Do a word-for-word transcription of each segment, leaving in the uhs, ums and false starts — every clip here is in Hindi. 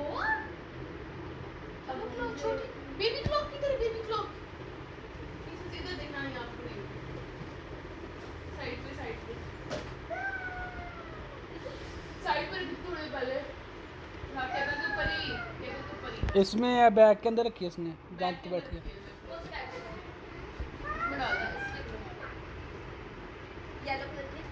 अब क्लॉक छोटी बेबी क्लॉक किधर है? बेबी क्लॉक इधर देखना यहाँ पे साइड पे साइड पे साइड पर थोड़े पहले हाँ टेबल के ऊपर ही टेबल के ऊपर ही इसमें या बैग के अंदर रखी है उसने दांत पे बैठ के उसमें डाल दिया येलो कलर की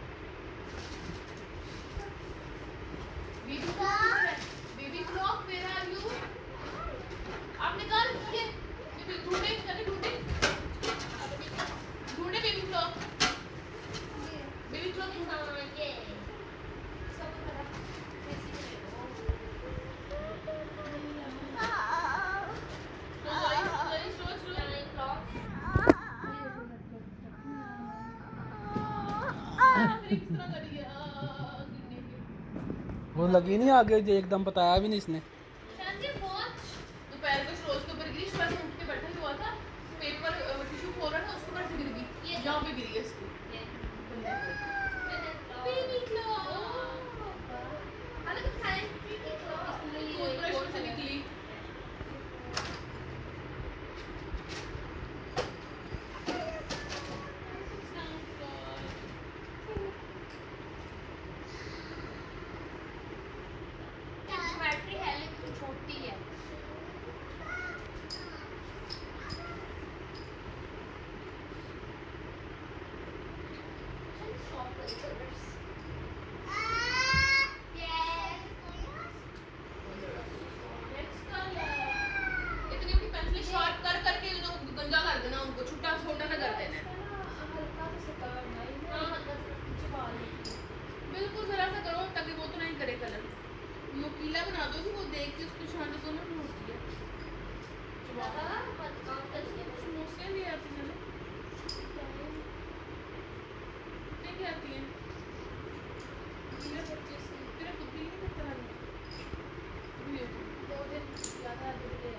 baby clock baby clock where are you आप निकाल ये बेबी ढूंढे चले ढूंढे ढूंढे बेबी क्लॉक बेबी क्लॉक हाँ ये सब खराब वो लगी नहीं आगे जो एकदम बताया भी नहीं इसने दोपहर को रोज के ऊपर गिरी सुबह से उठ के बैठा हुआ था पेपर टिश्यू खोल रहा था उसके ऊपर से गिर गई ये जहाँ पे गिरी है इसको बेबी क्लॉक अलग खाए टूथब्रश से निकली छोटी है इतनी बड़ी पेंसिल शार्प कर करके गंजा कर देना उनको छोटा छोटा सा कर देना बिल्कुल जरा सा करो ताकि वो तो नहीं करे कलर नुकीला बना दो कि वो देख के उसको छाने तो ना होती है समोसे भी आती हैं क्या आती हैं तेरा बच्चे से तेरा बुद्धि नहीं करता है दो दिन ज़्यादा दूर गए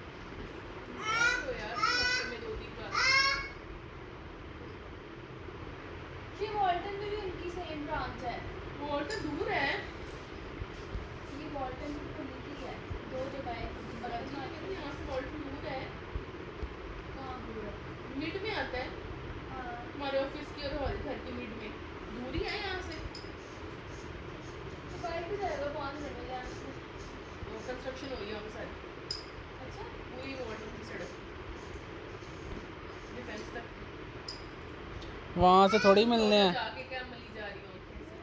तो यार हफ्ते में दो दिन का ये वॉल्टन में भी उनकी सेम ब्रांच है वॉल्टन दूर है ये वॉल्टन भी खुली की है दो जगह बगल में यहाँ से वॉल्टन दूर है कहाँ दूर है मिड में आता है हमारे ऑफिस की और हमारे घर की मिड में दूरी है यहाँ से तो बाइक भी जाएगा पाँच मिनट में यहाँ से वो कंस्ट्रक्शन हो गई वहाँ सारी अच्छा वही वॉल्टन की सड़क डिफेंस तक वहाँ से थोड़ी मिलने हैं जाके क्या मिली जा रही हो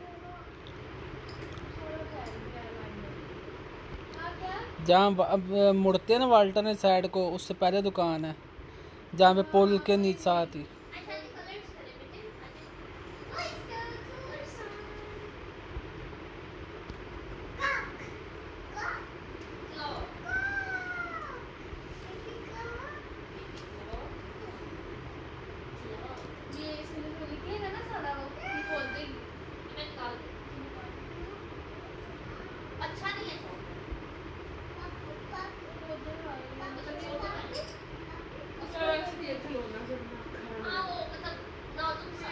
जहाँ मुड़ते हैं ना वाल्टन साइड को उससे पहले दुकान है जहाँ पे पुल के नीचे साथ ही अच्छा नहीं है हाँ वो मतलब नाजुक सा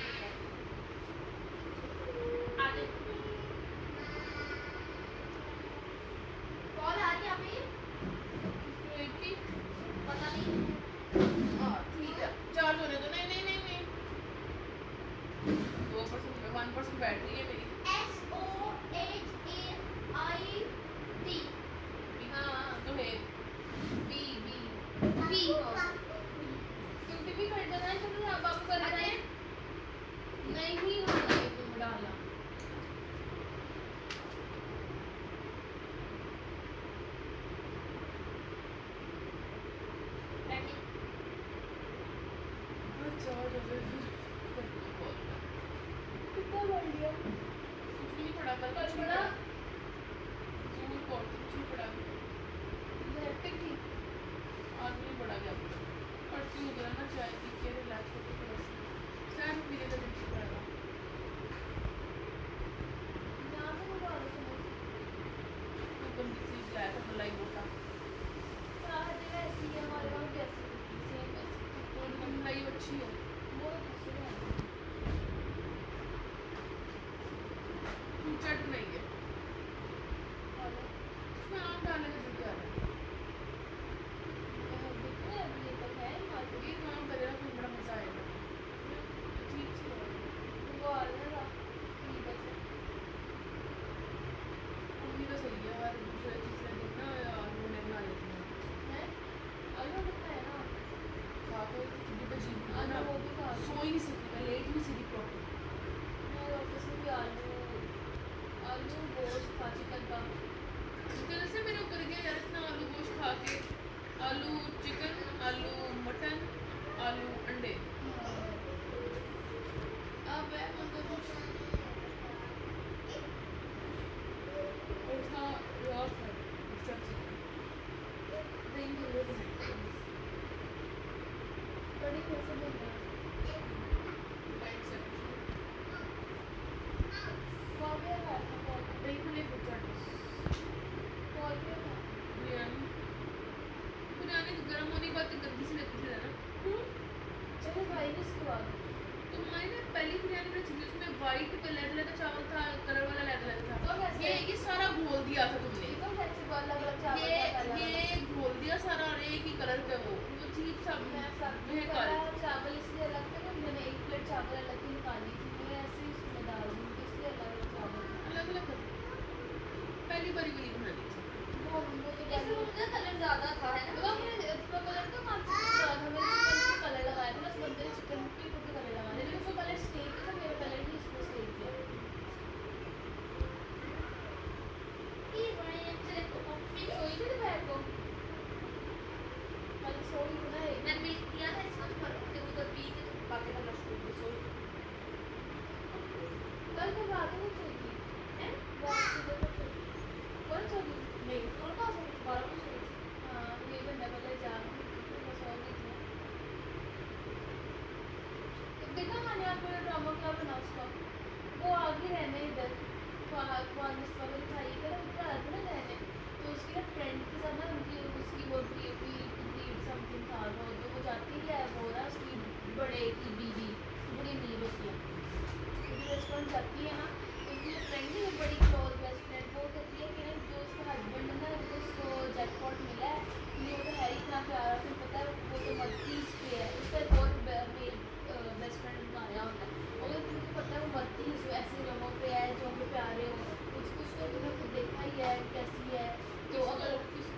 आगे कॉल आ रही है आप ये पता नहीं हाँ ठीक है चार्ज होने दो नहीं नहीं नहीं नहीं दो परसेंट वन परसेंट बैटरी है मेरी S O H A I T हाँ तो है बी बी बी क्योंकि भी खरीदना है तो आप आपको करना है नहीं होना है तुम डालना कितना बढ़ गया कुछ भी नहीं पड़ा कल कुछ पड़ा जूर को कुछ नहीं पड़ा हेक्टिक थी आज नहीं पड़ा गया पड़ती उधर ना चाय पी के रिलैक्स होकर थोड़ा सा चाय पीने का दिल पड़ेगा यहाँ से मंगवा दो समोसे गंदी सी ब्लैक मलाई मोटा सारा जगह ऐसी है हमारे वहाँ भी ऐसी सेम ऐसी मलाई अच्छी है बहुत अच्छी है चट नहीं है दिल से मेरे ऊपर गया यार इतना आलू गोश्त खा के। आलू चिकन, आलू मटन, आलू अंडे। अब है मतलब कुछ उसका रॉस है सब्जी दही जरूर बनाई बड़ी कैसे बनता है लाइट सब्जी कॉफी है दही में ले पूछा कॉफी है बिरयानी बिरयानी तो गर्म होने के बाद गंदी सी लगती है ना। चलो भाई ने इसके बाद तो हमारी ना पहली बिरयानी में चिकन उसमें वाइट कलर लगा चावल था कलर वाला लगा लगा था तो ये ये सारा घोल दिया था तुमने तो कैसे बोल लगा चावल ये ये घोल दिया सारा और एक ही कलर का वो तो अजीब सा मैं मैं काला चावल इसलिए अलग था मैंने एक प्लेट चावल अलग ही निकाली थी मैं ऐसे ही उसमें डाल दूँ इसलिए अलग अलग चावल अलग अलग पहली बारी वाली बनानी थी वो इसमें मुझे कलर ज़्यादा था है ना इसका कलर तो मार्च में कलर लगाया था बस बंदे ने चिकन की पूरी कलर लगाया लेकिन उसको कलर स्टेक था मेरा कलर ही इसको स्टेक किया ये बड़े तेरे को फिर सोई थी दोपहर को कल सोई थी ना मैं मिल किया था इसका पर फिर उधर पी के तो बातें करना शुरू कर सोई कल तो रात को सोई थी हैं रात को तो कौन सोई नहीं कौन का सोई बारह को सोई हाँ ये घंटा पहले जाग मैं सो गई थी देखा मैंने आपको ड्रामा क्लब बना उसका वो आगे रहने इधर वाल मुस्तफा को दिखाई कर उधर आया था ना रहने तो उसकी ना फ्रेंड के साथ ना उनकी उसकी वो भी भी समथिंग था वो तो वो जाती है वो ना उसकी बड़े की बीवी बड़ी अमीर होती है तो रेस्टोरेंट जाती है ना तो उसकी फ्रेंड नहीं वो बड़ी क्लोज बेस्ट फ्रेंड वो कहती है कि जो उसका हस्बैंड है ना उसको जैकपॉट मिला है ये वो तो है ही इतना प्यारा फिर पता है वो तो मत्तीस पे है उसका एक और मेल बेस्ट फ्रेंड आया होता है और तुमको पता है वो मत्तीस ऐसे लोगों पे है जो उनके प्यारे हो कुछ कुछ तो तुमने खुद देखा ही है कैसी है तो अगर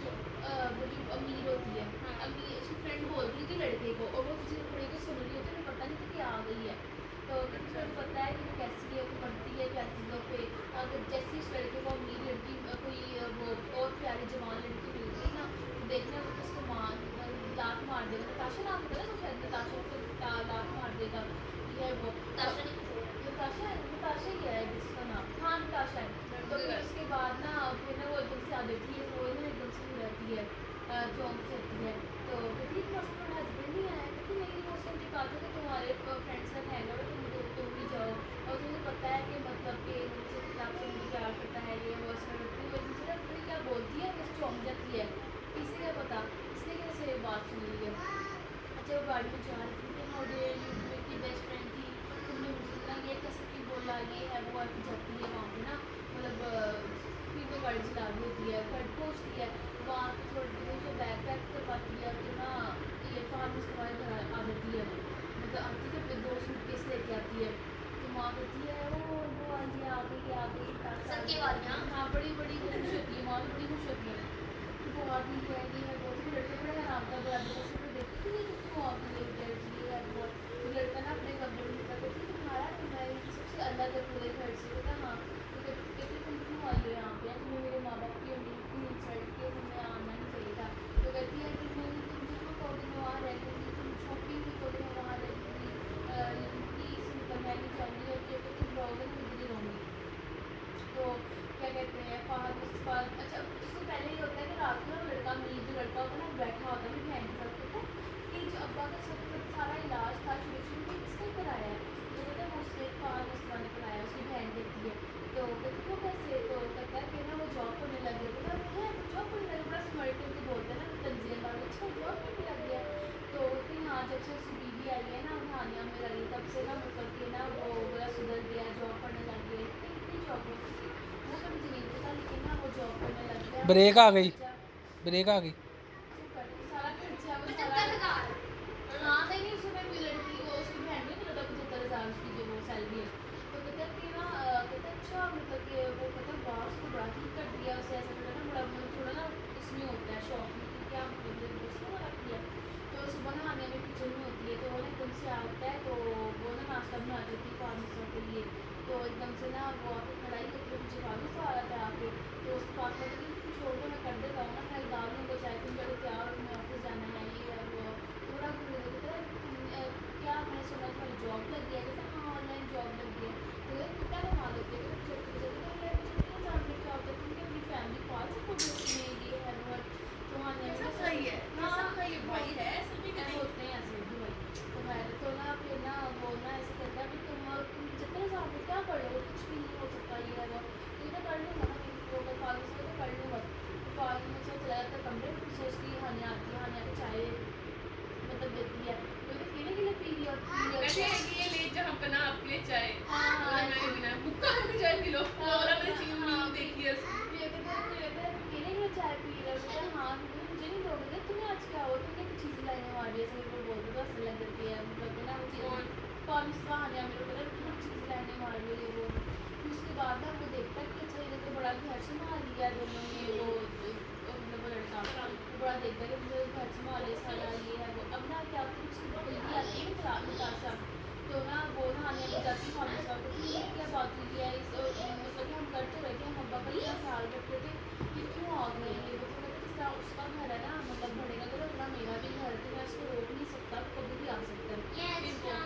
वो जो अमीर होती है अमीर उसकी फ्रेंड बोलती थी लड़के को और वो किसी थोड़ी को सुन रही होती है पता नहीं था कि आ गई है तो फिर पता है कि वो कैसी है वो पढ़ती है क्या चीज़ों पे अगर जैसे उस लड़के को अमीर लड़की कोई वो और प्यारी जवान लड़की मिलती ना तो देखना वो उसको मार लात मार देगा नताशा नाम होता है ना तो शायद नताशा को लात मार देगा ये है वो नताशा नताशा ही है जिसका नाम हाँ नताशा है तो फिर उसके बाद ना फिर ना वो एकदम से आ जाती है तो वो ना एकदम से हो जाती है चौंक से होती है तो कहती है तुम्हारा हस्बैंड नहीं आया क्योंकि मेरी मौसम की बात है कि तुम्हारे फ्रेंड्स का हैंगा तुम तुम भी जाओ और तुम्हें पता है कि मतलब कि मुझसे किताब से मुझे प्यार करता है ये वो इसमें फिर क्या बोलती है बस चौंक जाती है इसे क्या पता इसने कैसे बात सुन ली है अच्छा वो गाड़ी में जा रही थी हाँ मेरी की बेस्ट फ्रेंड थी तुमने मुझे ना ये कैसे कि बोला ये है वो आके जाती है वहाँ पे ना मतलब फिर वो गाड़ी चला रही होती है घर पहुँचती है वहाँ पे थोड़ी देर से बैग पैक कर पाती है तो ना ये फार्म तुम्हारे घर आ जाती है मतलब आती है फिर दो सूटकेस लेके आती है तो माँ कहती है वो वो आई आ गई आ गई सबके वालियाँ हाँ बड़ी बड़ी खुश होती है माँ भी बड़ी खुश होती है तो वो आ गई है ये है वो तो लड़के बड़ा आराम था बराबर से तो देखती है कि क्यों आ गई ये है वो तो लड़का ना अपने कमरे में निकल कहती है तुम्हारा मैं सबसे अलग है पूरे घर से कहता हाँ तो कहती तुम क्यों आई हो यहाँ पे तुम्हें मेरे माँ बाप की उम्मीद थी छड़ के तुम्हें आना नहीं चाहिए था तो कहती है कि मैं तुम जहाँ कहोगे मैं वहाँ रह लूँगी तुम शॉपिंग भी करोगे मैं वहाँ रह लूँगी प्लीज़ मतलब मैं नहीं चाहूँगी और कि तुम रहोगे मैं दिल्ली रहूँगी तो क्या कहते हैं फहद मुस्तफा अच्छा उससे पहले ये होता है कि रात में लड़का अमीर जो लड़का होता है ना बैठा होता है मेरी बहन के साथ होता है कि जो अब्बा का सब सारा इलाज था शुरू शुरू में किसने कराया है तो कहते हैं मुझसे फहद मुस्तफा ने कराया उसकी बहन कहती है तो कहती वो कैसे तो कहता है कि ना वो जॉब करने लग गया बोला है जॉब करने लगे बड़ा स्मार्ट करके बोलते हैं ना तंजीम वाले अच्छा जॉब करने लग गया तो फिर हाँ जब से उसकी बीवी आई है ना हानिया में आई तब से ना मतलब कि ना वो बड़ा सुधर गया जॉब करने लग गया इतनी इतनी जॉब करती थी वो तो मुझे नहीं पता लेकिन ना वो जॉब करने लग गया ब्रेक आ गई ब्रेक आ गई सारा खर्चा वो सारा हाँ नहीं नहीं उसमें कोई लड़की वो उसकी बहन नहीं पता पचहत्तर हज़ार उसकी जो वो सैलरी है तो कहता कि ना कहता अच्छा मतलब कि वो कहता बाहर उसको बड़ा ठीक कर दिया उसे ऐसा करना ना बड़ा मतलब थोड़ा ना इसमें होता है शौक में कि क्या मतलब उसने बड़ा किया तो सुबह ना आने में किचन में होती है तो वो ना एकदम से आता है तो वो ना नाश्ता बना देती है फार्मर्स के लिए तो एकदम से ना वो आके खड़ा ही होकर मुझे भाभी से आ रहा था आके, तो उसके पास में कि तुम छोड़ दो मैं कर देता हूँ ना, मैं डाल लूँगा चाहे तुम जब तैयार हो मैं ऑफिस जाना है ये है वो। थोड़ा कहता क्या मैंने सुना तुम्हारी जॉब लग गया, कहता हाँ ऑनलाइन जॉब लग गई है। तो यार कितना कमा लेते हैं, जब मुझे क्या जानने क्या होता है, तुम अपनी फैमिली पाल सकोगे उसमें ये है वो। तो हाँ कैसा सही है, कैसा सही है भाई है सभी के नहीं होते हैं ऐसे भी भाई। तो मैंने तो ना फिर ना वो ना ऐसे करता है कि तुम तुम जितना चाहते क्या कर लो, कुछ भी नहीं हो सकता ये है वो। तो ये कर लूँगा ना वो अगर फालतू से तो कर लूँगा। तो फालतू में से चला जाता है कमरे में, पीछे उसकी हानि आती है, हानि आके चाय मतलब देती है, तो ये पीने के लिए पी लिया कहते हैं कि ये ले जहाँ बना आपके लिए चाय, हाँ मैंने बिना मुक्का में चाय पी लो और मैंने सीन नहीं देखी है पीने के लिए चाय पी लिया। हाँ मुझे नहीं दोगे, तुम्हें आज क्या हो, तुमने कुछ चीज़ें लाने वाली है, सभी को बोलते तो असर लग जाती है मतलब ना वो चीज़ कौन सा हानि मेरे को कुछ चीज़ लाने वाली है वो। फिर उसके बाद ना वो देखता है कि अच्छा ये तो बड़ा घर संभाल लिया दोनों ने वो मतलब वो लड़का वो बड़ा देखता है कि मुझे घर संभाल लिया सारा ये है वो। अब ना क्या उसकी कोई भी आती है निताशा, तो ना वो ना आने लग जाती है फालतू साहब को ये क्या बात हुई है इस मतलब कि हम कर तो रहे थे, हम अब्बा का क्या ख्याल रखते थे, ये क्यों आ गए ये वो। तो कहते जिस तरह उसका घर है ना मतलब बढ़ेगा तो उतना मेरा भी घर है, तो मैं उसको रोक नहीं सकता, कभी भी आ सकता है।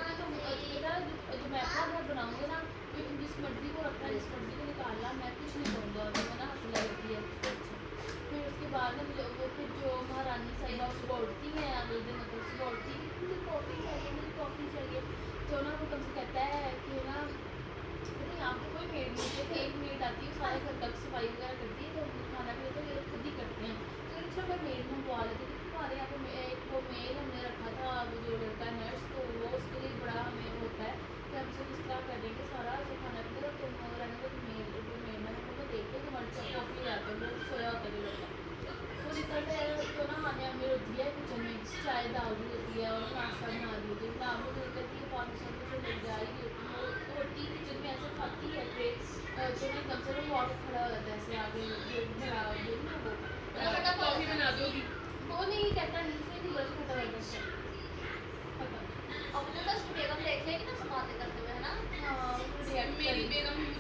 फिर जो मैं अपना घर बनाऊँगी ना तो तुम जिस मर्जी को रखना जिस मर्जी को निकालना मैं कुछ नहीं करूँगा, तो मैं ना हंसी लगती है। फिर उसके बाद में वो फिर जो महारानी साहिबा उसको उठती है अगले दिन मतलब उसको उठती है कि मुझे कॉफ़ी चाहिए मुझे कॉफ़ी चाहिए। तो ना वो तुमसे कहता है कि ना नहीं यहाँ पे कोई मेड नहीं है, एक मेड आती है सारे घर तक सफाई वगैरह करती है, तो खाना पीना तो ये खुद ही करते हैं। तो अच्छा मैं मेड मंगवा लेती थी, हमारे यहाँ पे एक वो मेड हमने रखा था वो जो लड़का है नर्स, तो वो उसके लिए बड़ा हमें होता है कि हमसे किस तरह करेंगे सारा जो खाना पीना, तो तुम रहने को मेड जो मेड मैंने उनको देख के तुम्हारे सब कॉफ़ी लाते हैं वो सोया होता है लड़का। तो जिस तरह से तो ना हमें हमें होती है किचन में चाय डाल रही होती है और नाश्ता बना रही होती है, ना वो मिल करती है पाँच सौ रुपये लग जा रही होती है वो रोटी किचन में ऐसे खाती है ट्रे, तो ना कम से कम वाटर खड़ा हो जाता है ऐसे आगे भरा जो ना वो कहता कॉफी बना दोगी, वो नहीं कहता नीचे नहीं बस खत्म हो जाता है। अब तो बस बेगम देख लेगी ना समाते करते हुए है ना। हाँ मेरी बेगम